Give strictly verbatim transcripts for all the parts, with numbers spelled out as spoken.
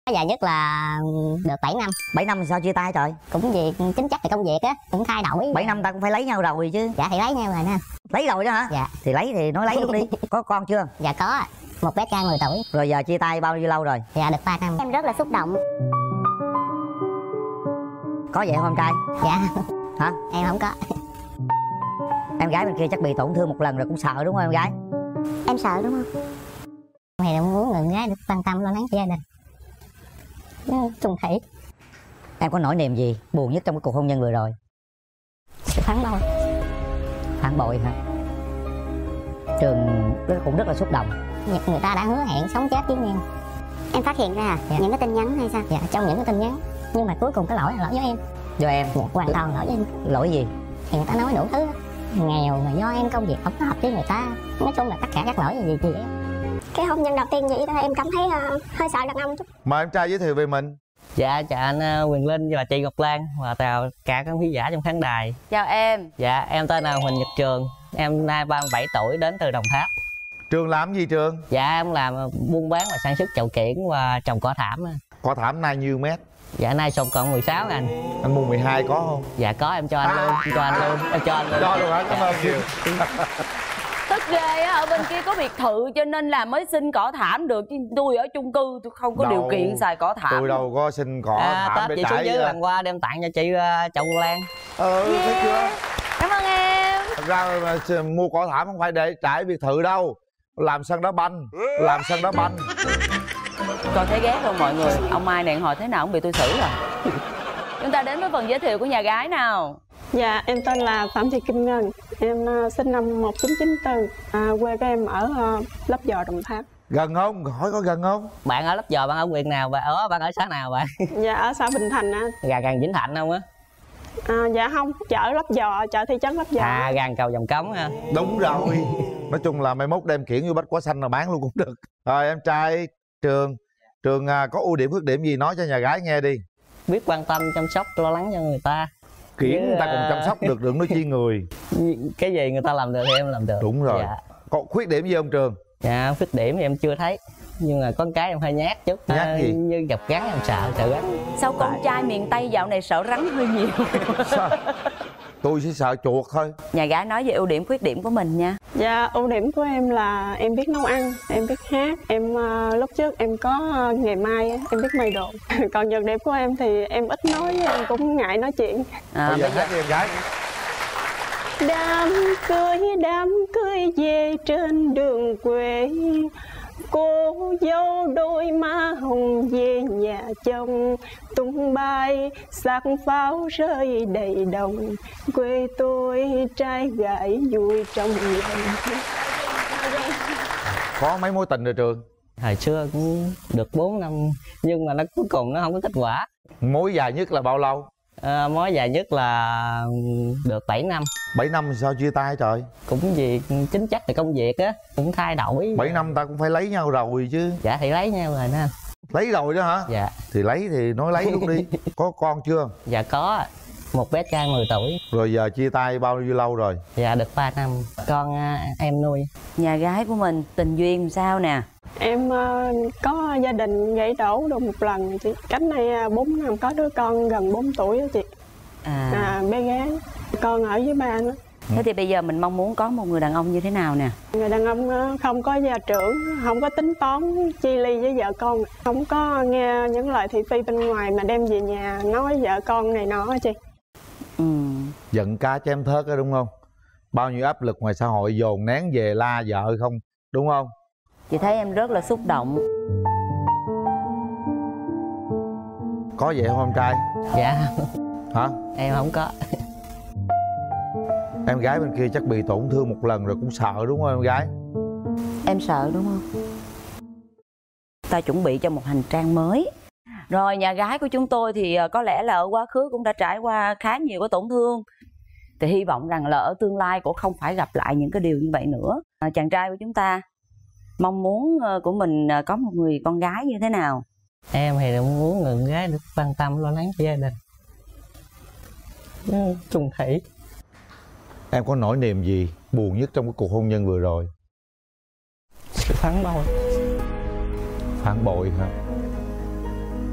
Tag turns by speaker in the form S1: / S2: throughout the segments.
S1: Dài nhất là được bảy năm.
S2: Bảy năm thì sao chia tay trời?
S1: Cũng việc chính chắc về công việc á, cũng thay đổi.
S2: Bảy năm ta cũng phải lấy nhau rồi chứ.
S1: Dạ thì lấy nhau rồi nè.
S2: Lấy rồi đó hả?
S1: Dạ.
S2: Thì lấy thì nói lấy luôn đi. Có con chưa?
S1: Dạ có, một bé trai mười tuổi.
S2: Rồi giờ chia tay bao nhiêu lâu rồi?
S1: Dạ được ba năm. Em rất là xúc động.
S2: Có vậy không em trai?
S1: Dạ.
S2: Hả?
S1: Em không có.
S2: Em gái bên kia chắc bị tổn thương một lần rồi cũng sợ đúng không em gái?
S1: Em sợ đúng không? Thì em muốn người gái được quan tâm lo lắng cho gia đình. Trùng thủy.
S2: Em có nỗi niềm gì buồn nhất trong cái cuộc hôn nhân vừa rồi?
S1: Sự phản bội.
S2: Phản bội hả? Trường cũng rất là xúc động.
S1: Người ta đã hứa hẹn sống chết với nhau. Em phát hiện ra dạ. những cái tin nhắn hay sao? Dạ trong những cái tin nhắn. Nhưng mà cuối cùng cái lỗi là lỗi với em.
S2: Do em?
S1: Dạ, hoàn toàn lỗi với em.
S2: Lỗi gì?
S1: Thì người ta nói đủ thứ. Nghèo mà do em công việc không có hợp với người ta. Nói chung là tất cả các lỗi gì gì em. Cái hôn nhân đầu tiên vậy đó em cảm thấy uh, hơi sợ đàn ông chút.
S3: Mời em trai giới thiệu về mình.
S4: Dạ chào anh Quyền Linh và chị Ngọc Lan và chào cả các khán giả trong khán đài.
S5: Chào em.
S4: Dạ em tên là Huỳnh Nhật Trường. Em nay ba mươi bảy tuổi, đến từ Đồng Tháp.
S3: Trường làm gì Trường?
S4: Dạ em làm buôn bán và sản xuất chậu kiển và trồng cỏ thảm.
S3: Cỏ thảm nay nhiêu mét?
S4: Dạ nay sông còn mười sáu anh.
S3: Anh mua mười hai có không?
S4: Dạ có, em cho anh luôn, em cho anh luôn, em cho anh luôn.
S3: Cho luôn hả? Cảm ơn nhiều.
S5: Tức ghê á, ở bên kia có biệt thự cho nên là mới xin cỏ thảm được, chứ tôi ở chung cư tôi không có
S3: đâu,
S5: điều kiện xài cỏ thảm.
S3: Tôi đâu có xin cỏ
S4: à,
S3: thảm
S4: Tết
S3: để
S4: chị xuống dưới
S3: trải.
S4: lần qua đem tặng cho chị uh, chậu lan.
S3: Ừ,
S5: yeah.
S3: thấy chưa?
S5: Cảm ơn em.
S3: Thật ra mà mua cỏ thảm không phải để trải biệt thự đâu. Làm sân đá banh, làm sân đá banh.
S5: Còn thấy ghét không mọi người? Ông Mai này hồi thế nào cũng bị tôi xử rồi. Chúng ta đến với phần giới thiệu của nhà gái nào.
S6: Dạ, em tên là Phạm Thị Kim Ngân. Em uh, sinh năm một nghìn chín trăm chín mươi tư. À, quê của em ở uh, Lấp Vò, Đồng Tháp.
S3: Gần không? Hỏi có gần không?
S4: Bạn ở Lấp Vò, bạn ở huyện nào? Bạn ở bạn ở xã nào bạn?
S6: Dạ, ở xã Bình Thành á.
S4: Gần gần Vĩnh Thạnh không á?
S6: À, dạ không, chợ Lấp Vò, chợ thị trấn Lấp Vò.
S4: À, gần cầu Vòng Cống ha.
S3: Đúng rồi. Nói chung là mai mốt đem kiển vô bách quả xanh là bán luôn cũng được. Rồi em trai Trường. Trường à, có ưu điểm khuyết điểm gì nói cho nhà gái nghe đi.
S4: Biết quan tâm chăm sóc lo lắng cho người ta.
S3: Kiển người ta còn chăm sóc được, đừng nói chi người.
S4: Cái gì người ta làm được thì em làm được.
S3: Đúng rồi.
S4: Dạ.
S3: Có khuyết điểm gì không Trường?
S4: Dạ khuyết điểm thì em chưa thấy, nhưng mà con cái em hơi nhát chút.
S3: Nhát
S4: à,
S3: gì?
S4: Như gặp rắn em sợ sợ rắn.
S5: Sao con Tại... trai miền Tây dạo này sợ rắn hơi nhiều?
S3: Sao? Tôi chỉ sợ chuột thôi.
S5: Nhà gái nói về ưu điểm khuyết điểm của mình nha.
S6: Dạ, ưu điểm của em là em biết nấu ăn, em biết hát. Em uh, lúc trước em có uh, nghề may, em biết may đồ. Còn nhược điểm của em thì em ít nói, em cũng ngại nói chuyện.
S5: À,
S3: bây giờ hát đi em gái.
S6: Đám cưới, đám cưới về trên đường quê, cô dâu đôi má hồng về nhà chồng, tung bay sắc pháo rơi đầy đồng, quê tôi trai gái vui trong lòng.
S3: Có mấy mối tình rồi Trường?
S4: Hồi xưa cũng được bốn năm, nhưng mà nó cuối cùng nó không có kết quả.
S3: Mối dài nhất là bao lâu?
S4: À, mối dài nhất là được bảy năm.
S3: Bảy năm thì sao chia tay trời?
S4: Cũng vì chính chắc là công việc á, cũng thay đổi.
S3: Bảy năm ta cũng phải lấy nhau rồi chứ.
S4: Dạ thì lấy nhau rồi nè.
S3: Lấy rồi đó hả?
S4: Dạ.
S3: Thì lấy thì nói lấy luôn đi. Có con chưa?
S4: Dạ có, một bé trai mười tuổi.
S3: Rồi giờ chia tay bao nhiêu lâu rồi?
S4: Dạ được ba năm. Con à, em nuôi.
S5: Nhà gái của mình tình duyên sao nè?
S6: Em uh, có gia đình gãy đổ được một lần chị. Cách này uh, bốn năm có đứa con gần bốn tuổi đó chị.
S5: À.
S6: À, bé gái. Con ở với ba nữa.
S5: Thế thì bây giờ mình mong muốn có một người đàn ông như thế nào nè?
S6: Người đàn ông uh, không có gia trưởng, không có tính toán chi ly với vợ con, không có nghe những lời thị phi bên ngoài mà đem về nhà nói vợ con này nọ chị.
S5: Ừ.
S3: Giận cá chém thớt đó đúng không? Bao nhiêu áp lực ngoài xã hội dồn nén về la vợ không? Đúng không?
S5: Chị thấy em rất là xúc động.
S3: Có vậy không em trai?
S4: Dạ.
S3: Hả?
S4: Em không có.
S3: Em gái bên kia chắc bị tổn thương một lần rồi cũng sợ đúng không em gái?
S5: Em sợ đúng không? Ta chuẩn bị cho một hành trang mới. Rồi nhà gái của chúng tôi thì có lẽ là ở quá khứ cũng đã trải qua khá nhiều cái tổn thương. Thì hy vọng rằng là ở tương lai cũng không phải gặp lại những cái điều như vậy nữa. À, chàng trai của chúng ta mong muốn của mình có một người con gái như thế nào?
S4: Em thì cũng muốn người gái được quan tâm lo lắng cho gia đình. Trùng thủy.
S3: Em có nỗi niềm gì buồn nhất trong cái cuộc hôn nhân vừa rồi?
S4: Sự phản bội.
S3: Phản bội hả?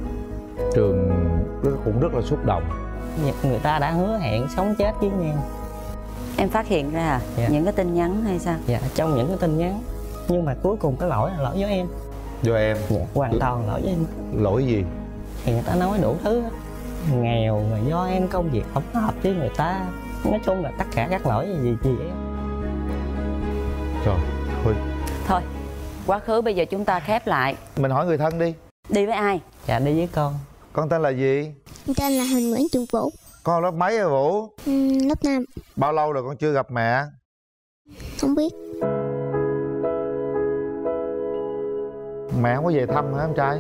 S3: cũng rất là xúc động.
S4: Người ta đã hứa hẹn sống chết với nhau.
S5: Em phát hiện ra à?
S4: Dạ.
S5: Những cái tin nhắn hay sao?
S4: Dạ, trong những cái tin nhắn. Nhưng mà cuối cùng cái lỗi là lỗi với em.
S3: Do em?
S4: Dạ, hoàn toàn lỗi với em.
S3: Lỗi gì?
S4: Thì người ta nói đủ thứ. Nghèo mà do em công việc không hợp với người ta. Nói chung là tất cả các lỗi gì gì em.
S3: Trời thôi.
S5: Thôi, quá khứ bây giờ chúng ta khép lại.
S3: Mình hỏi người thân đi.
S5: Đi với ai?
S4: Dạ, đi với con.
S3: Con tên là gì?
S1: Con tên là Huỳnh Nguyễn Trường Vũ.
S3: Con lớp mấy rồi Vũ?
S1: Ừ, lớp năm.
S3: Bao lâu rồi con chưa gặp mẹ?
S1: Không biết.
S3: Mẹ không có về thăm hả em trai?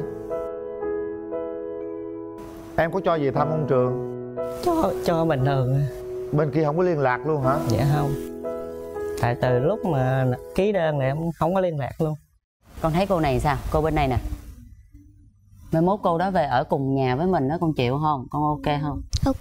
S3: Em có cho về thăm không Trường?
S4: Cho, cho bình thường.
S3: Bên kia không có liên lạc luôn hả?
S4: Dạ không. Tại từ lúc mà ký đơn là em không có liên lạc luôn.
S5: Con thấy cô này sao? Cô bên này nè. Mai mốt cô đó về ở cùng nhà với mình đó, con chịu không? Con ok không?
S1: Ok.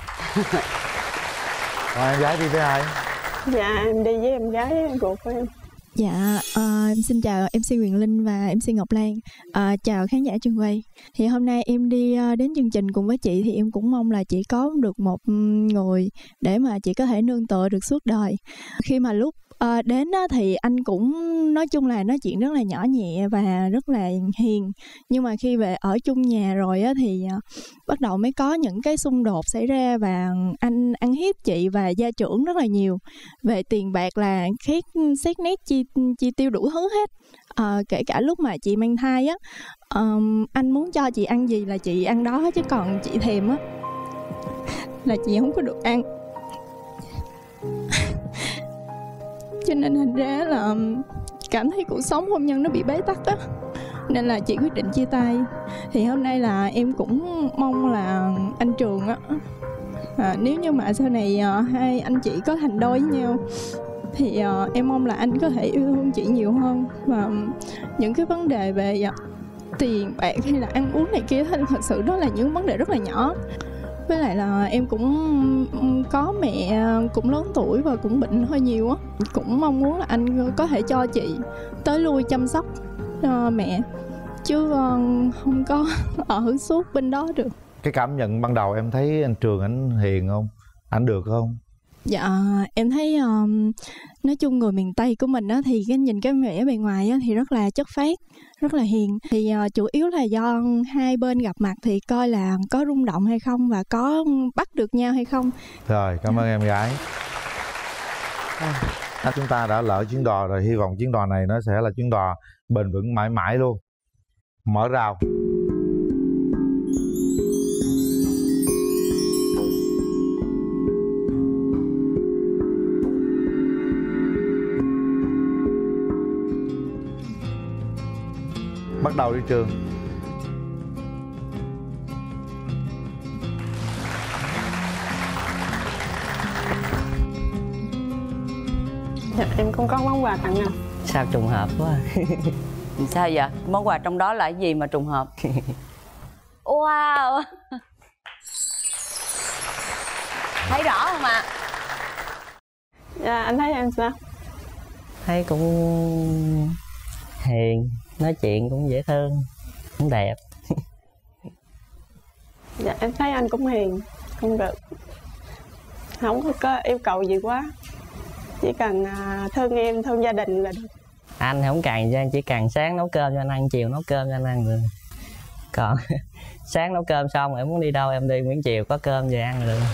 S3: Rồi em gái đi với ai?
S6: Dạ em đi với em gái ruột của em.
S7: Dạ, uh, em xin chào em xê Quyền Linh và em xê Ngọc Lan. uh, Chào khán giả trường quay. Thì hôm nay em đi uh, đến chương trình cùng với chị. Thì em cũng mong là chị có được một um, người để mà chị có thể nương tựa được suốt đời. Khi mà lúc uh, đến uh, thì anh cũng nói chung là nói chuyện rất là nhỏ nhẹ và rất là hiền. Nhưng mà khi về ở chung nhà rồi uh, thì uh, bắt đầu mới có những cái xung đột xảy ra. Và anh ăn hiếp chị và gia trưởng rất là nhiều. Về tiền bạc là khác xét nét chi chi tiêu đủ thứ hết. À, kể cả lúc mà chị mang thai á, um, anh muốn cho chị ăn gì là chị ăn đó, chứ còn chị thèm á là chị không có được ăn. Cho nên thành ra là cảm thấy cuộc sống hôn nhân nó bị bế tắc á, nên là chị quyết định chia tay. Thì hôm nay là em cũng mong là anh Trường á, à, nếu như mà sau này uh, hai anh chị có thành đôi với nhau thì uh, em mong là anh có thể yêu thương chị nhiều hơn. Và những cái vấn đề về uh, tiền bạc hay là ăn uống này kia thì thật sự đó là những vấn đề rất là nhỏ. Với lại là em cũng có mẹ cũng lớn tuổi và cũng bệnh hơi nhiều á. Cũng mong muốn là anh có thể cho chị tới lui chăm sóc uh, mẹ, chứ uh, không có ở suốt bên đó được.
S3: Cái cảm nhận ban đầu em thấy anh Trường ảnh hiền không? Ảnh được không?
S7: Dạ em thấy um, nói chung người miền Tây của mình á, thì cái nhìn cái vẻ bề ngoài á, thì rất là chất phác, rất là hiền. Thì uh, chủ yếu là do hai bên gặp mặt thì coi là có rung động hay không và có bắt được nhau hay không.
S3: Rồi cảm ơn em gái. À, chúng ta đã lỡ chuyến đò rồi, hy vọng chuyến đò này nó sẽ là chuyến đò bền vững mãi mãi luôn. Mở rào. Bắt đầu đi Trường.
S6: Dạ, em cũng có món quà tặng anh.
S4: Sao trùng hợp quá.
S5: Sao vậy? Món quà trong đó là cái gì mà trùng hợp? Wow. Thấy rõ không ạ?
S6: Dạ, anh thấy em sao?
S4: Thấy cũng hiền, nói chuyện cũng dễ thương, cũng đẹp.
S6: Dạ, em thấy anh cũng hiền, không được, không có yêu cầu gì quá, chỉ cần thương em, thương gia đình là được.
S4: Anh không cần cho anh, chỉ cần sáng nấu cơm cho anh ăn, chiều nấu cơm cho anh ăn rồi. Còn sáng nấu cơm xong em muốn đi đâu em đi, miễn chiều có cơm về ăn rồi.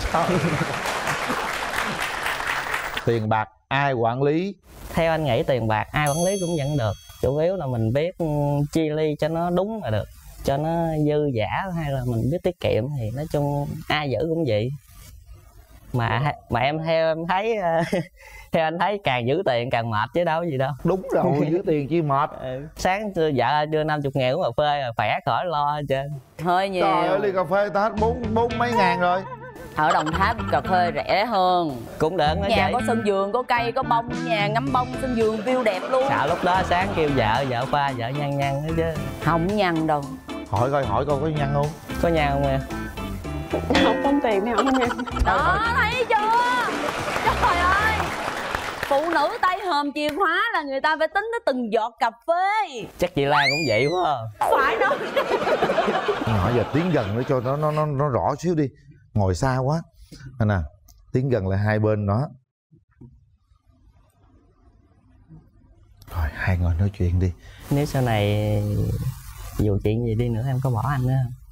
S3: Tiền bạc ai quản lý?
S4: Theo anh nghĩ tiền bạc ai quản lý cũng vẫn được, chủ yếu là mình biết chi ly cho nó đúng là được, cho nó dư giả hay là mình biết tiết kiệm thì nói chung ai giữ cũng vậy. Mà mà em theo em thấy theo anh thấy càng giữ tiền càng mệt chứ đâu gì đâu.
S3: Đúng rồi, giữ tiền chi mệt.
S4: Sáng vợ đưa năm chục ngàn uống cà phê rồi khỏe khỏi lo hết trơn.
S5: Hơi nhiều.
S3: Trời ơi, ly cà phê ta hết bốn bốn mấy ngàn rồi.
S5: Ở Đồng Tháp cà phê rẻ hơn.
S4: Cũng được đó
S5: nhà
S4: chị.
S5: Có sân vườn, có cây, có bông, nhà ngắm bông, sân vườn view đẹp luôn.
S4: Sợ lúc đó sáng kêu vợ, vợ pha, vợ nhăn nhăn nữa chứ.
S5: Không nhăn đâu.
S3: Hỏi coi, hỏi coi có nhăn không?
S4: Có nhăn không em?
S6: Không tốn tiền thì không nhăn.
S5: Đó, thấy chưa? Trời ơi, Phụ nữ tay hòm chìa khóa là người ta phải tính tới từng giọt cà phê.
S4: Chắc chị Lan cũng vậy quá à.
S5: Phải đâu.
S3: Nhỏ giờ tiến gần để cho nó nó nó nó rõ xíu đi, ngồi xa quá. Nè nè, tiến gần lại hai bên đó. Rồi hai người nói chuyện đi.
S4: Nếu sau này dù chuyện gì đi nữa em có bỏ anh nữa không?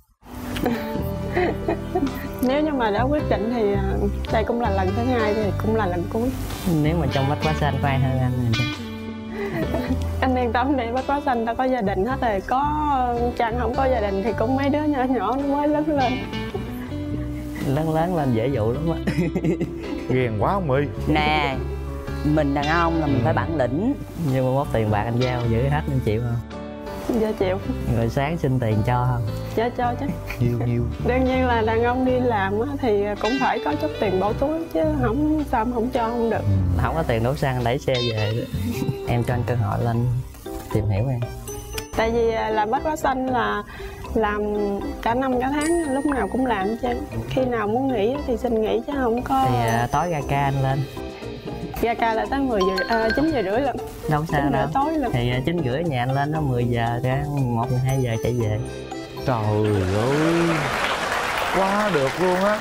S6: Nếu như mà đã quyết định thì đây cũng là lần thứ hai thì cũng là lần cuối.
S4: Nếu mà trong Bách Quá Xanh có ai hơn anh thì
S6: anh yên tâm đi, Bách Quá Xanh đã có gia đình hết rồi. Có chăng không có gia đình thì cũng mấy đứa nhỏ nhỏ nó mới lớn lên.
S4: Lớn lớn lên dễ dụ lắm á.
S3: Ghiền quá không My.
S5: Nè, mình đàn ông là mình phải bản lĩnh.
S4: Nhưng mà mốt tiền bạc anh giao giữ hết anh chịu không?
S6: Dạ chịu.
S4: Rồi sáng xin tiền cho không?
S6: Dạ cho chứ.
S3: Nhiêu nhiêu?
S6: Đương nhiên là đàn ông đi làm thì cũng phải có chút tiền bỏ túi chứ không sao không cho không được.
S4: Không có tiền đổ xăng đẩy xe về. Em cho anh cơ hội lên tìm hiểu em.
S6: Tại vì làm Bách Quá Xanh là làm cả năm cả tháng, lúc nào cũng làm chứ. Khi nào muốn nghỉ thì xin nghỉ chứ không có.
S4: Thì uh, tối ra ca anh lên.
S6: Ra ca là tới mười giờ, à, chín giờ rưỡi lận.
S4: Đâu sao đâu.
S6: Tối lận.
S4: Thì uh, chín rưỡi nhà anh lên nó mười giờ ra, một mười hai giờ chạy về.
S3: Trời ơi, quá được luôn á.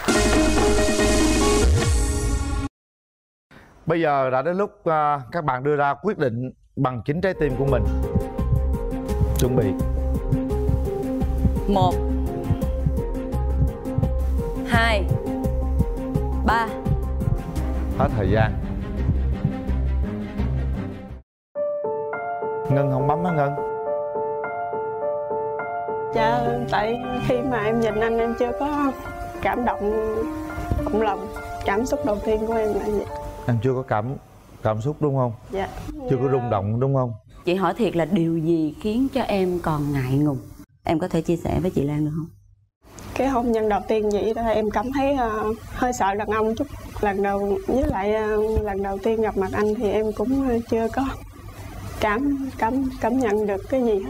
S3: Bây giờ đã đến lúc uh, các bạn đưa ra quyết định bằng chính trái tim của mình. Chuẩn bị.
S5: Một, hai, ba.
S3: Hết thời gian. Ngân không bấm á Ngân?
S6: Dạ, tại khi mà em nhìn anh em chưa có cảm động động lòng. Cảm xúc đầu tiên của em là vậy.
S3: Em chưa có cảm cảm xúc đúng không?
S6: Dạ.
S3: Chưa có rung động đúng không?
S5: Chị hỏi thiệt là điều gì khiến cho em còn ngại ngùng? Em có thể chia sẻ với chị Lan được không?
S6: Cái hôn nhân đầu tiên vậy đó em cảm thấy uh, hơi sợ đàn ông chút. Lần đầu với lại uh, lần đầu tiên gặp mặt anh thì em cũng uh, chưa có cảm cảm cảm nhận được cái gì hết.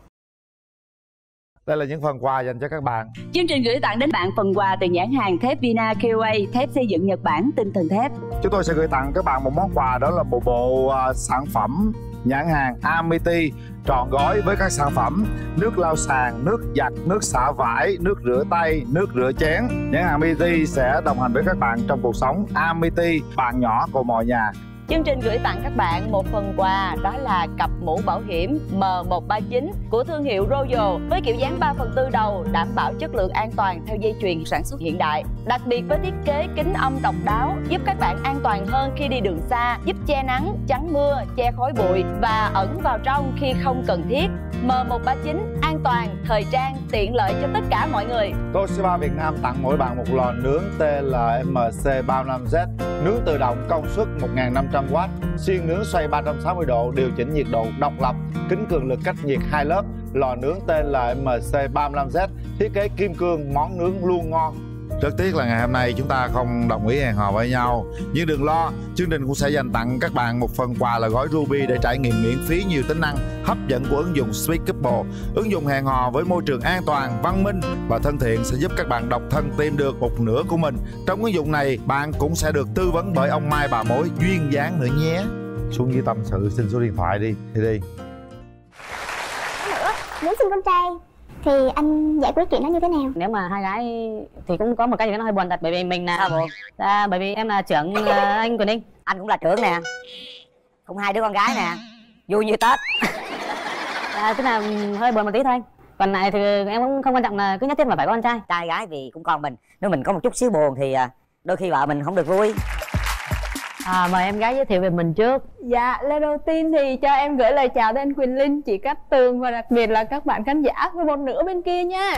S3: Đây là những phần quà dành cho các bạn.
S5: Chương trình gửi tặng đến bạn phần quà từ nhãn hàng thép Vina Q A, thép xây dựng Nhật Bản tinh thần thép.
S3: Chúng tôi sẽ gửi tặng các bạn một món quà, đó là một bộ uh, sản phẩm nhãn hàng Amity trọn gói với các sản phẩm nước lau sàn, nước giặt, nước xả vải, nước rửa tay, nước rửa chén. Nhãn hàng Amity sẽ đồng hành với các bạn trong cuộc sống. Amity, bạn nhỏ của mọi nhà.
S5: Chương trình gửi tặng các bạn một phần quà, đó là cặp mũ bảo hiểm M một ba chín của thương hiệu Royal với kiểu dáng ba phần tư đầu, đảm bảo chất lượng an toàn theo dây chuyền sản xuất hiện đại. Đặc biệt với thiết kế kính âm độc đáo, giúp các bạn an toàn hơn khi đi đường xa, giúp che nắng, chắn mưa, che khói bụi và ẩn vào trong khi không cần thiết. M một ba chín, an toàn, thời trang, tiện lợi cho tất cả mọi người.
S3: Toshiba Việt Nam tặng mỗi bạn một lò nướng T L M C ba mươi lăm Z, nướng tự động công suất một nghìn năm trăm oát, xiên nướng xoay ba trăm sáu mươi độ, điều chỉnh nhiệt độ độc lập, kính cường lực cách nhiệt hai lớp, lò nướng T L M C ba mươi lăm Z, thiết kế kim cương, món nướng luôn ngon. Rất tiếc là ngày hôm nay chúng ta không đồng ý hẹn hò với nhau, nhưng đừng lo, chương trình cũng sẽ dành tặng các bạn một phần quà là gói Ruby để trải nghiệm miễn phí nhiều tính năng hấp dẫn của ứng dụng Sweet Couple. Ứng dụng hẹn hò với môi trường an toàn, văn minh và thân thiện sẽ giúp các bạn độc thân tìm được một nửa của mình. Trong ứng dụng này, bạn cũng sẽ được tư vấn bởi ông Mai bà mối duyên dáng nữa nhé. Xuống dưới tâm sự xin số điện thoại đi, đi đi.
S1: Nữa, muốn xin con trai thì anh giải quyết chuyện đó như thế nào?
S8: Nếu mà hai gái thì cũng có một cái gì đó nó hơi buồn thật, bởi vì mình là à, à, bởi vì em là trưởng uh, anh Quỳnh Ninh.
S2: Anh cũng là trưởng nè, cũng hai đứa con gái nè, vui như Tết.
S8: À, tức là hơi buồn một tí thôi. Còn lại thì em cũng không quan trọng là cứ nhất thiết mà phải có con trai.
S2: Trai gái thì cũng con mình, nếu mình có một chút xíu buồn thì đôi khi vợ mình không được vui.
S8: À, mời em gái giới thiệu về mình trước.
S9: Dạ, lời đầu tiên thì cho em gửi lời chào đến anh Quỳnh Linh, chị Cát Tường và đặc biệt là các bạn khán giả với một nửa bên kia nha.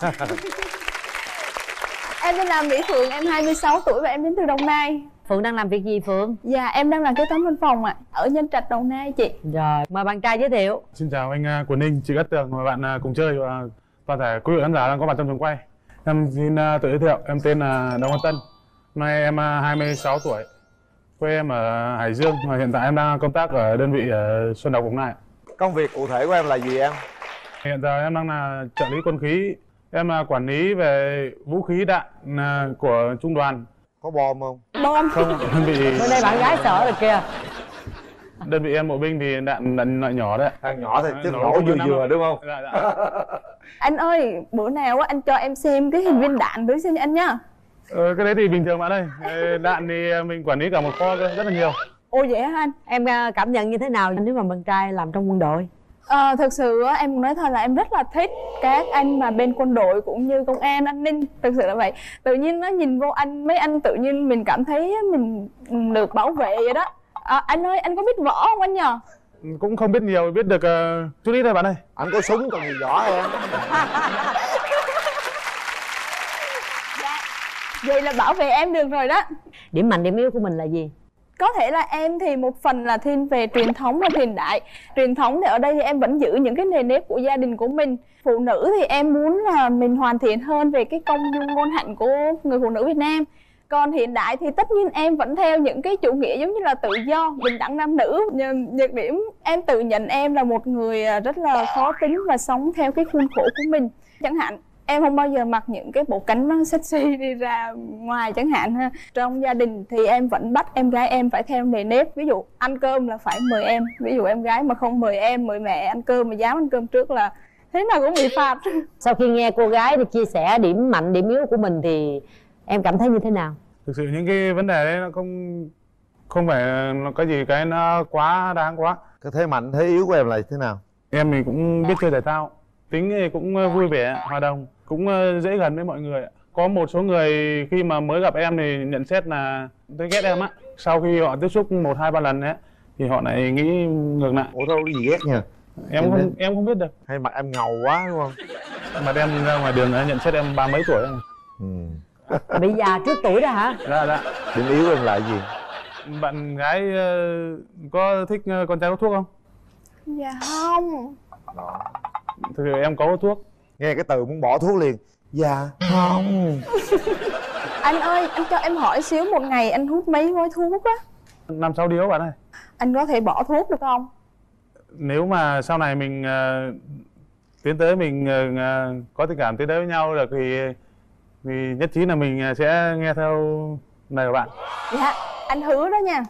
S9: Em tên là Mỹ Phượng, em hai mươi sáu tuổi và em đến từ Đồng Nai.
S8: Phượng đang làm việc gì Phượng?
S9: Dạ, em đang làm kế toán văn phòng ạ, à, ở Nhân Trạch, Đồng Nai chị.
S8: Rồi, mời bạn trai giới thiệu.
S10: Xin chào anh Quỳnh Ninh, chị Cát Tường, mời bạn cùng chơi và toàn thể quý vị khán giả đang có mặt trong trường quay. Em xin tự giới thiệu, em tên là Đào Văn Tân, nay em hai mươi sáu tuổi. Quê em ở Hải Dương và hiện tại em đang công tác ở đơn vị ở Xuân Lộc, Đồng Nai.
S3: Công việc cụ thể của em là gì em?
S10: Hiện giờ em đang là trợ lý quân khí. Em là quản lý về vũ khí đạn của trung đoàn.
S3: Có bom không?
S9: bom.
S10: Không, đơn vị
S2: Bên đây bạn gái sợ rồi kìa.
S10: đơn vị em bộ binh thì đạn đạn loại nhỏ đấy.
S3: Thằng nhỏ thì chứ
S10: Nó
S3: nổ
S10: không
S3: vừa
S10: nắm
S3: vừa
S10: đâu.
S3: đúng không?
S10: Dạ, dạ.
S9: Anh ơi, bữa nào á anh cho em xem cái hình viên đạn đối xem anh nhá.
S10: Ờ, cái đấy thì bình thường bạn ơi. Ờ, đạn thì mình quản lý cả một kho cơ, rất là nhiều.
S9: Ồ vậy hả anh?
S2: Em à, cảm nhận như thế nào nếu mà bạn trai làm trong quân đội?
S9: Ờ, thực sự á, em nói thật là em rất là thích các anh mà bên quân đội cũng như công an, an ninh. Thực sự là vậy. Tự nhiên nó nhìn vô anh, mấy anh tự nhiên mình cảm thấy mình được bảo vệ vậy đó. À, anh ơi, anh có biết võ không anh nhờ?
S10: Cũng không biết nhiều, biết được uh, chút ít thôi bạn ơi.
S3: Anh có súng còn gì võ em.
S9: Dạ. Vậy là bảo vệ em được rồi đó.
S2: Điểm mạnh điểm yếu của mình là gì?
S9: Có thể là em thì một phần là thiên về truyền thống và hiện đại. Truyền thống thì ở đây thì em vẫn giữ những cái nề nếp của gia đình của mình. Phụ nữ thì em muốn là mình hoàn thiện hơn về cái công dung ngôn hạnh của người phụ nữ Việt Nam. Còn hiện đại thì tất nhiên em vẫn theo những cái chủ nghĩa giống như là tự do, bình đẳng nam nữ. Nhược điểm em tự nhận em là một người rất là khó tính và sống theo cái khuôn khổ của mình. Chẳng hạn em không bao giờ mặc những cái bộ cánh nó sexy đi ra ngoài chẳng hạn ha. Trong gia đình thì em vẫn bắt em gái em phải theo nề nếp. Ví dụ ăn cơm là phải mời em. Ví dụ em gái mà không mời em, mời mẹ ăn cơm mà dám ăn cơm trước là thế nào cũng bị phạt.
S2: Sau khi nghe cô gái thì chia sẻ điểm mạnh điểm yếu của mình thì em cảm thấy như thế nào?
S10: Thực sự những cái vấn đề đấy nó không không phải nó có gì cái nó quá đáng quá.
S3: Cái thế mạnh thế yếu của em là thế nào?
S10: Em thì cũng biết chơi thể thao, tính thì cũng vui vẻ, hòa đồng, cũng dễ gần với mọi người. Có một số người khi mà mới gặp em thì nhận xét là tôi ghét em á. Sau khi họ tiếp xúc một hai ba lần ấy thì họ lại nghĩ ngược lại.
S3: Ủa đâu có gì ghét nha.
S10: Em không đến... em không biết được.
S3: Hay mặt em ngầu quá đúng không?
S10: Mặt em ra ngoài đường nhận xét em ba mấy tuổi.
S3: Ừ.
S2: Bị già trước tuổi đó hả?
S10: Dạ dạ.
S3: Điểm yếu em là gì?
S10: Bạn gái uh, có thích uh, con trai hút thuốc không?
S9: Dạ không.
S10: Thực sự em có hút thuốc.
S3: Nghe cái từ muốn bỏ thuốc liền. Dạ không.
S9: Anh ơi, anh cho em hỏi xíu, một ngày anh hút mấy gói thuốc á?
S10: Năm sáu điếu bạn ơi.
S9: Anh có thể bỏ thuốc được không?
S10: Nếu mà sau này mình uh, tiến tới mình uh, có tình cảm tiến tới với nhau được thì thì nhất trí là mình sẽ nghe theo lời của bạn.
S9: Dạ, anh hứa đó nha.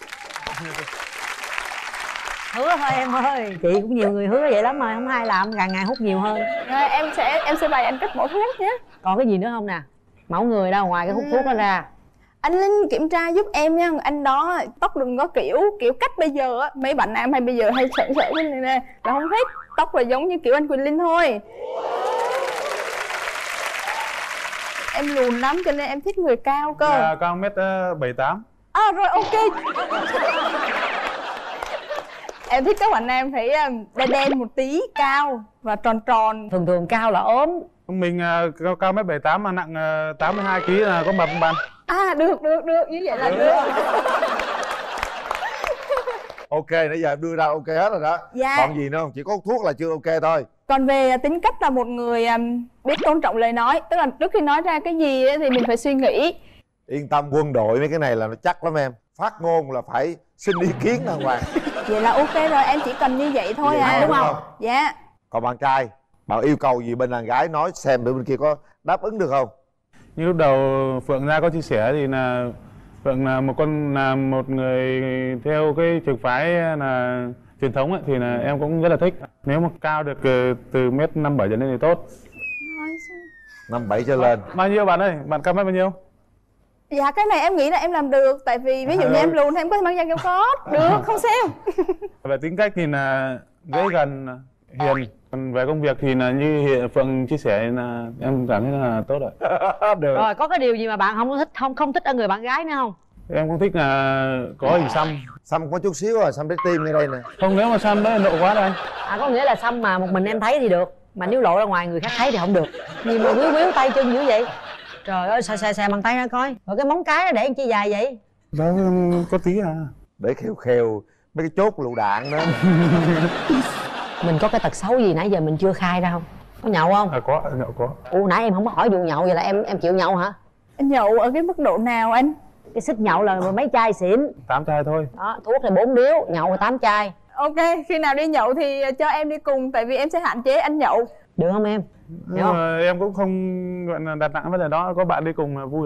S2: Hứa thôi em ơi, chị cũng nhiều người hứa vậy lắm mà không ai làm, càng ngày hút nhiều hơn.
S9: Rồi, em sẽ em sẽ bày anh cách bỏ thuốc nhé.
S2: Còn cái gì nữa không nè? Mẫu người đâu ngoài cái hút thuốc đó ra.
S9: Anh Linh kiểm tra giúp em nha, anh đó tóc đừng có kiểu kiểu cách bây giờ á, mấy bạn nam hay bây giờ hay sợ sợ cái này nè, là không thích. Tóc là giống như kiểu anh Quỳnh Linh thôi. Em lùn lắm cho nên em thích người cao cơ.
S10: À, cao mét bảy tám.
S9: À rồi ok. Em thích các bạn nam thấy đen đen một tí, cao và tròn tròn.
S2: Thường thường cao là ốm.
S10: Mình uh, cao, cao mét bảy tám mà nặng uh, tám mươi hai ki lô gam là có mập không bạn?
S9: À được được được, như vậy là được, được.
S3: Ok, nãy giờ em đưa ra ok hết rồi đó.
S9: Dạ.
S3: Còn gì nữa không? Chỉ có hút thuốc là chưa ok thôi.
S9: Còn về tính cách là một người um, biết tôn trọng lời nói. Tức là trước khi nói ra cái gì ấy, thì mình phải suy nghĩ.
S3: Yên tâm, quân đội mấy cái này là nó chắc lắm em. Phát ngôn là phải xin ý kiến đàng hoàng.
S9: Vậy là ok rồi, em chỉ cần như vậy thôi. Vậy à, đúng không? không? Dạ.
S3: Còn bạn trai, bạn yêu cầu gì bên đàn gái nói xem để bên kia có đáp ứng được không?
S10: Như lúc đầu Phượng ra có chia sẻ thì là Phượng là một con là một người theo cái trường phái là truyền thống ấy, thì là em cũng rất là thích. Nếu mà cao được từ mét năm bảy trở lên thì tốt.
S3: Năm bảy trở lên.
S10: Bao nhiêu bạn ơi? Bạn cao mét bao nhiêu?
S9: Dạ cái này em nghĩ là em làm được. Tại vì ví dụ như em lùn thì em có thể mang giày cao gót. Được, không sao. Về
S10: tính cách thì là dễ gần, hiền. Còn về công việc thì là như Phượng chia sẻ là em cảm thấy là tốt rồi.
S2: Được. Rồi có cái điều gì mà bạn không thích không không thích ở người bạn gái nữa không?
S10: Em cũng thích là có hình xăm.
S3: Xăm có chút xíu rồi, xăm trái tim ngay đây nè.
S10: Không, nếu mà xăm đó lộ quá đây.
S2: À có nghĩa là xăm mà một mình em thấy thì được, mà nếu lộ ra ngoài người khác thấy thì không được. Gì mà quýu quýu tay chân dữ vậy? Trời ơi, xè xè xè bằng tay ra coi. Rồi cái móng cái để làm chi dài vậy?
S10: Đó có tí à.
S3: Để khều khều mấy cái chốt lựu đạn đó.
S2: Mình có cái tật xấu gì nãy giờ mình chưa khai ra không? Có nhậu không?
S10: À có, nhậu có.
S2: Ủa nãy em không có hỏi vụ nhậu, vậy là em em chịu nhậu hả?
S9: Anh nhậu ở cái mức độ nào anh?
S2: Cái xích nhậu là mấy chai xỉn.
S10: Tám chai thôi.
S2: Đó, thuốc thì bốn điếu, nhậu là tám chai.
S9: Ok, khi nào đi nhậu thì cho em đi cùng, tại vì em sẽ hạn chế anh nhậu.
S2: Được không em?
S10: Nhưng mà em cũng không gọi là đặt nặng vấn đề đó, có bạn đi cùng là vui rồi.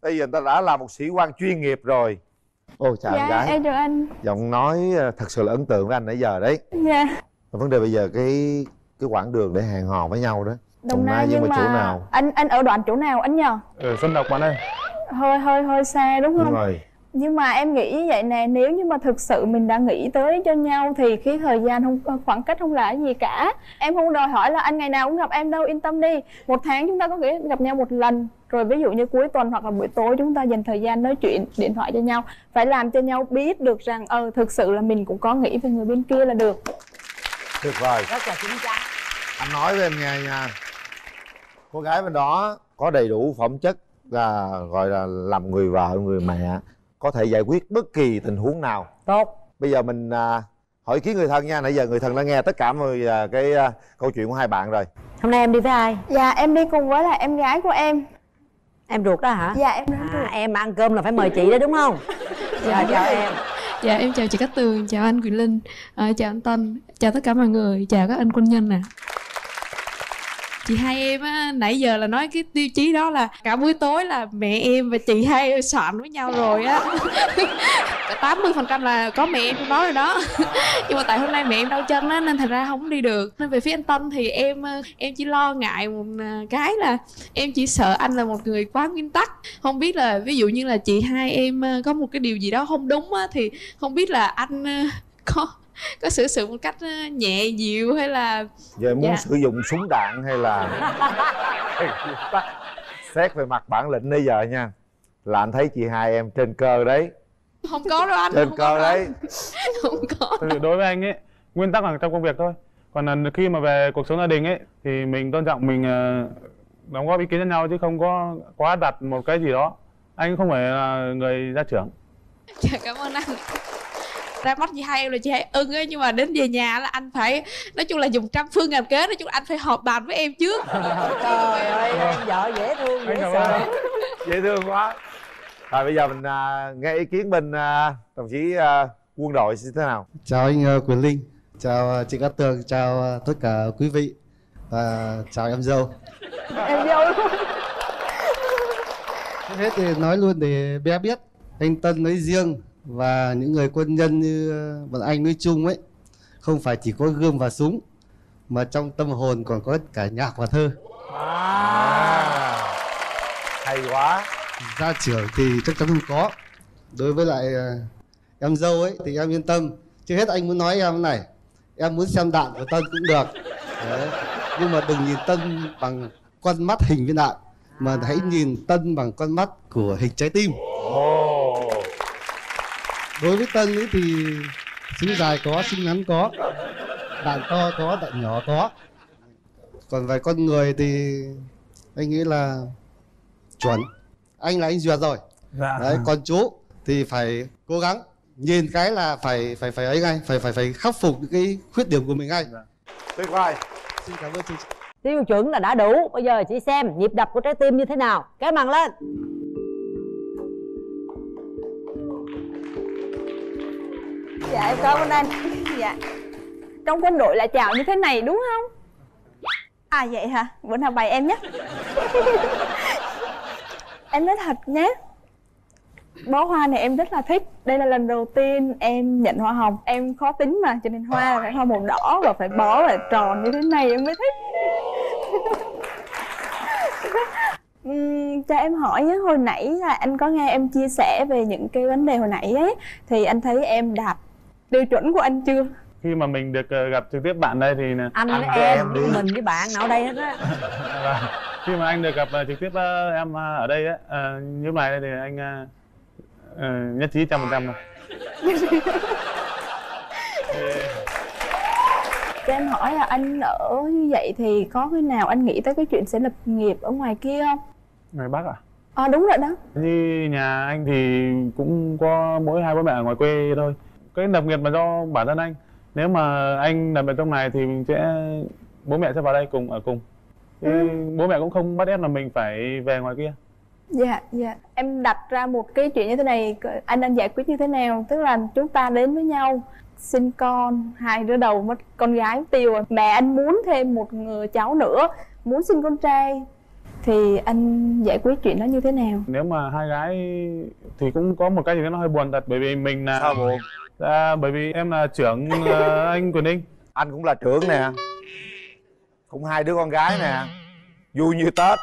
S3: Bây giờ người ta đã là một sĩ quan chuyên nghiệp rồi. Ô chào
S9: Dạ
S3: em gái.
S9: em chào anh.
S3: Giọng nói thật sự là ấn tượng với anh nãy giờ đấy.
S9: Dạ.
S3: Vấn đề bây giờ cái cái quãng đường để hẹn hò với nhau đó,
S9: Đồng Nai, nhưng mà,
S3: chỗ nào?
S9: anh anh ở đoạn chỗ nào anh nhờ?
S10: Ở Xuân Lộc bạn ơi.
S9: Hơi hơi hơi xa đúng không?
S3: Đúng rồi.
S9: Nhưng mà em nghĩ như vậy nè, nếu như mà thực sự mình đã nghĩ tới cho nhau thì cái thời gian không, khoảng cách không là gì cả. Em không đòi hỏi là anh ngày nào cũng gặp em đâu, yên tâm đi. Một tháng chúng ta có thể gặp nhau một lần. Rồi ví dụ như cuối tuần hoặc là buổi tối chúng ta dành thời gian nói chuyện điện thoại cho nhau. Phải làm cho nhau biết được rằng ờ thực sự là mình cũng có nghĩ về người bên kia là được.
S3: Tuyệt vời.
S2: Rất là chín chắn.
S3: Anh nói với em nghe nha, cô gái bên đó có đầy đủ phẩm chất là gọi là làm người vợ, người mẹ, có thể giải quyết bất kỳ tình huống nào.
S2: Tốt.
S3: Bây giờ mình à, hỏi ý kiến người thân nha. Nãy giờ người thân đã nghe tất cả mọi à, cái à, câu chuyện của hai bạn rồi.
S2: Hôm nay em đi với ai?
S9: Dạ em đi cùng với là em gái của em.
S2: Em ruột đó hả?
S9: Dạ em
S2: à, ruột. Em ăn cơm là phải mời chị đó đúng không? Dạ chào em.
S11: Dạ em chào chị Cát Tường, chào anh Quyền Linh, à, chào anh Tân, chào tất cả mọi người, chào các anh quân nhân nè. Chị hai em á, nãy giờ là nói cái tiêu chí đó là cả buổi tối là mẹ em và chị hai em soạn với nhau rồi á. tám mươi phần trăm là có mẹ em trong đó rồi đó. Nhưng mà tại hôm nay mẹ em đau chân á nên thành ra không đi được. Nên về phía anh Tân thì em em chỉ lo ngại một cái là em chỉ sợ anh là một người quá nguyên tắc. Không biết là ví dụ như là chị hai em có một cái điều gì đó không đúng á thì không biết là anh có có xử sự một cách nhẹ dịu hay là
S3: giờ em muốn
S11: dạ.
S3: sử dụng súng đạn hay là xét về mặt bản lĩnh bây giờ nha, là anh thấy chị hai em trên cơ đấy.
S11: Không có đâu anh.
S3: Trên
S11: không
S3: cơ đấy.
S11: Không có.
S10: Đối với anh ấy, nguyên tắc là trong công việc thôi. Còn là khi mà về cuộc sống gia đình ấy thì mình tôn trọng, mình đóng góp ý kiến cho nhau chứ không có quá đặt một cái gì đó. Anh không phải là người gia trưởng.
S11: Dạ cảm ơn anh. Ra mắt chị hai em là chị hai ưng ấy, nhưng mà đến về nhà là anh phải nói chung là dùng trăm phương ngàn kế, nói chung là anh phải họp bàn với em trước.
S2: Trời ơi em vợ dễ thương dễ sợ.
S3: Dễ thương quá. Rồi bây giờ mình uh, nghe ý kiến bên uh, đồng chí uh, quân đội như thế nào.
S12: Chào anh uh, Quyền Linh, chào uh, chị Cát Tường, chào uh, tất cả quý vị và chào em dâu.
S9: Em dâu luôn.
S12: Trước hết thì nói luôn để bé biết, anh Tân nói riêng và những người quân nhân như bọn anh nói chung ấy, không phải chỉ có gươm và súng mà trong tâm hồn còn có cả nhạc và thơ.
S3: À, hay quá.
S12: Gia trưởng thì chắc chắn không có. Đối với lại uh, em dâu ấy thì em yên tâm. Trước hết anh muốn nói em này, em muốn xem đạn của Tân cũng được. Đấy. Nhưng mà đừng nhìn Tân bằng con mắt hình viên đạn, mà hãy nhìn Tân bằng con mắt của hình trái tim.
S3: Oh.
S12: Đối với Tân ấy thì súng dài có, súng ngắn có, đạn to có, đạn nhỏ có. Còn về con người thì anh nghĩ là chuẩn. Anh là anh duyệt rồi.
S10: Dạ.
S12: Đấy, còn chú thì phải cố gắng, nhìn cái là phải phải phải ấy ngay, phải phải phải khắc phục những cái khuyết điểm của mình ngay.
S3: Dạ. Tuyệt vời.
S12: Xin cảm ơn chương trình.
S2: Tiêu chuẩn là đã đủ. Bây giờ chị xem nhịp đập của trái tim như thế nào. Cái màn lên.
S9: Dạ em cảm ơn anh. Dạ. Trong quân đội là chào như thế này đúng không? À vậy hả? Bữa nào bày em nhé. Em nói thật nhé, bó hoa này em rất là thích. Đây là lần đầu tiên em nhận hoa hồng. Em khó tính mà, cho nên hoa là phải hoa màu đỏ và phải bó và tròn như thế này em mới thích. uhm, Cho em hỏi nhé, hồi nãy là anh có nghe em chia sẻ về những cái vấn đề hồi nãy ấy, thì anh thấy em đạt tiêu chuẩn của anh chưa?
S10: Khi mà mình được gặp trực tiếp bạn đây thì
S2: anh với em, em mình với bạn nào ở đây hết á.
S10: Khi mà anh được gặp trực tiếp em ở đây á, uh, như này thì anh uh, nhất trí trăm phần trăm rồi.
S9: Cho em hỏi là anh ở như vậy thì có khi nào anh nghĩ tới cái chuyện sẽ lập nghiệp ở ngoài kia không?
S10: Ngoài Bắc à?
S9: À đúng rồi đó.
S10: Như nhà anh thì cũng có mỗi hai bố mẹ ở ngoài quê thôi. Cái lập nghiệp mà do bản thân anh. Nếu mà anh lập nghiệp trong này thì mình sẽ bố mẹ sẽ vào đây cùng ở cùng. Chứ ừ. bố mẹ cũng không bắt ép là mình phải về ngoài kia.
S9: Dạ, yeah, dạ yeah. Em đặt ra một cái chuyện như thế này, anh đang giải quyết như thế nào? Tức là chúng ta đến với nhau, sinh con, hai đứa đầu mất con gái tiêu rồi. Mẹ anh muốn thêm một người cháu nữa, muốn sinh con trai. Thì anh giải quyết chuyện đó như thế nào?
S10: Nếu mà hai gái thì cũng có một cái gì đó nó hơi buồn thật, bởi vì mình là...
S3: Sao buồn?
S10: À, bởi vì em là trưởng uh, anh Quyền Ninh.
S3: Anh cũng là trưởng nè, cũng hai đứa con gái nè, vui như Tết.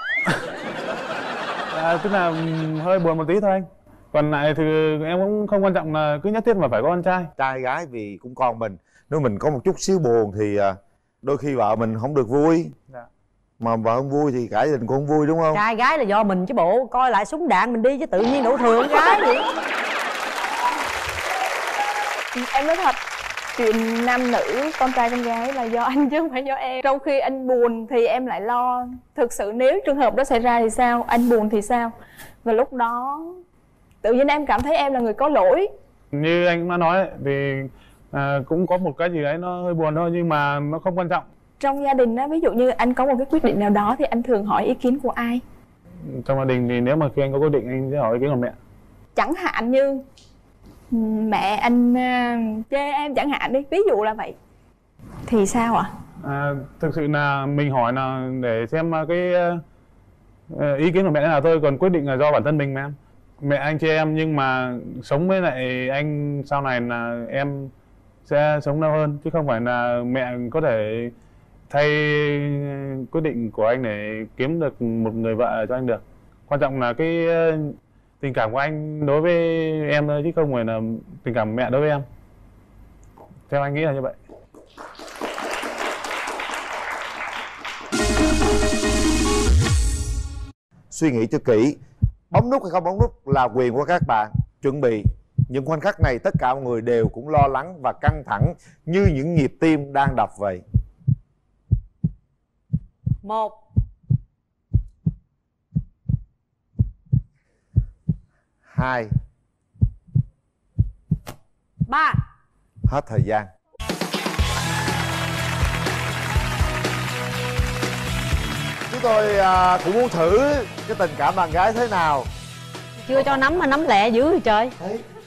S10: À, tức là hơi buồn một tí thôi anh. Còn lại thì em cũng không quan trọng là cứ nhất thiết mà phải có con trai.
S3: Trai gái vì cũng con mình, nếu mình có một chút xíu buồn thì đôi khi vợ mình không được vui. Dạ. Mà vợ không vui thì cả gia đình cũng không vui, đúng không?
S2: Trai gái là do mình chứ bộ, coi lại súng đạn mình đi chứ tự nhiên đổ thừa con gái vậy.
S9: Em nói thật, chuyện nam nữ, con trai con gái là do anh chứ không phải do em. Trong khi anh buồn thì em lại lo. Thực sự nếu trường hợp đó xảy ra thì sao? Anh buồn thì sao? Và lúc đó tự nhiên em cảm thấy em là người có lỗi.
S10: Như anh cũng đã nói thì à, cũng có một cái gì đấy nó hơi buồn thôi, nhưng mà nó không quan trọng.
S9: Trong gia đình đó, ví dụ như anh có một cái quyết định nào đó thì anh thường hỏi ý kiến của ai?
S10: Trong gia đình thì nếu mà khi anh có quyết định anh sẽ hỏi ý kiến của mẹ.
S9: Chẳng hạn như mẹ anh uh, chê em chẳng hạn đi, ví dụ là vậy. Thì sao ạ? À?
S10: À, thực sự là mình hỏi là để xem cái uh, ý kiến của mẹ thế nào thôi, còn quyết định là do bản thân mình mà em. Mẹ anh chê em nhưng mà sống với lại anh sau này là em sẽ sống lâu hơn, chứ không phải là mẹ có thể thay quyết định của anh để kiếm được một người vợ cho anh được. Quan trọng là cái tình cảm của anh đối với em thôi, chứ không phải là tình cảm mẹ đối với em. Theo anh nghĩ là như vậy.
S3: Suy nghĩ cho kỹ, bấm nút hay không bấm nút là quyền của các bạn. Chuẩn bị, những khoảnh khắc này tất cả mọi người đều cũng lo lắng và căng thẳng như những nhịp tim đang đập vậy.
S2: Một,
S3: hai,
S2: ba.
S3: Hết thời gian. Chúng tôi à, cũng muốn thử cái tình cảm bạn gái thế nào.
S2: Chưa cho nắm mà nắm lẹ dữ rồi trời.
S3: Đấy,